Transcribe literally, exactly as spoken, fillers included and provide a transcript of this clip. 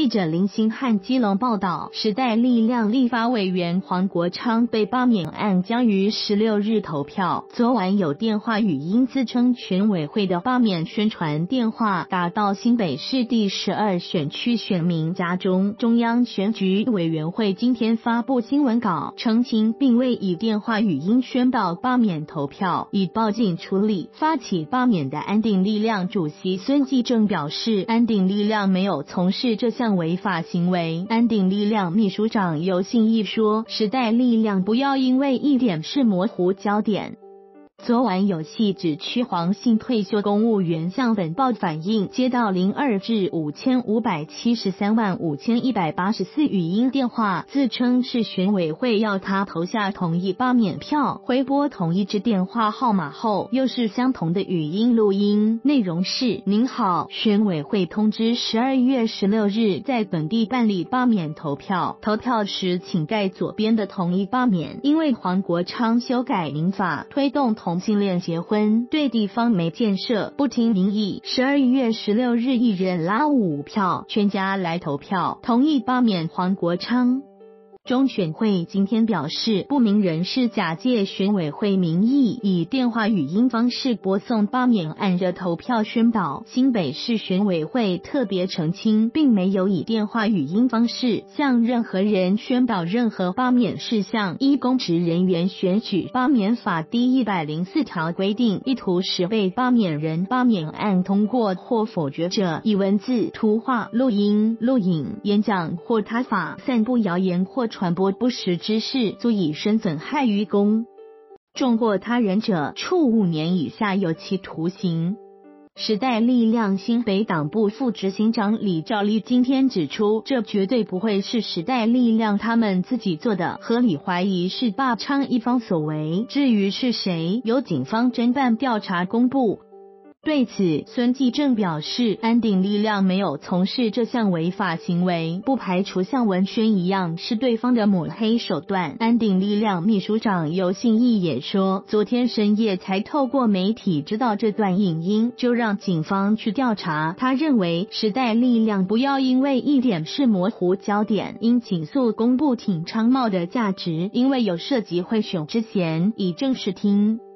记者林兴汉基隆报道，时代力量立法委员黄国昌被罢免案将于十六日投票。昨晚有电话语音自称选委会的罢免宣传电话打到新北市第十二选区选民家中。中央选举委员会今天发布新闻稿澄清，并未以电话语音宣导罢免投票，以报警处理。发起罢免的安定力量主席孙继正表示，安定力量没有从事这项违法行为。安定力量秘书长游信义说，时代力量不要因为一点事模糊焦点。昨晚有汐止区黄姓退休公务员向本报反映，接到零二至五千五百七十三万五千一百八十四语音电话，自称是选委会要他投下同意罢免票，回拨同一支电话号码后，又是相同的语音录音，内容是：您好，选委会通知十二月十六日在本地办理罢免投票，投票时请盖左边的同意罢免，因为黄国昌修改民法，推动同性恋结婚，对地方没建设，不听民意。十二月十六日一人拉五票，全家来投票，同意罢免黄国昌。中选会今天表示，不明人士假借选委会名义，以电话语音方式播送罢免案的投票宣导。新北市选委会特别澄清，并没有以电话语音方式向任何人宣导任何罢免事项。依公职人员选举罢免法第一百零四条规定，意图使被罢免人罢免案通过或否决者，以文字、图画、录音、录影、演讲或他法散布谣言或传播不实之事，足以生损害于公众或他人者，处五年以下有期徒刑。时代力量新北党部副执行长李兆立今天指出，这绝对不会是时代力量他们自己做的，合理怀疑是罢昌一方所为，至于是谁，由警方侦办调查公布。对此，孙继正表示，安定力量没有从事这项违法行为，不排除像文宣一样是对方的抹黑手段。安定力量秘书长游信义也说，昨天深夜才透过媒体知道这段影音，就让警方去调查。他认为，时代力量不要因为一点事模糊焦点，应尽速公布挺昌茂的价值，因为有涉及贿选之嫌，以正视听。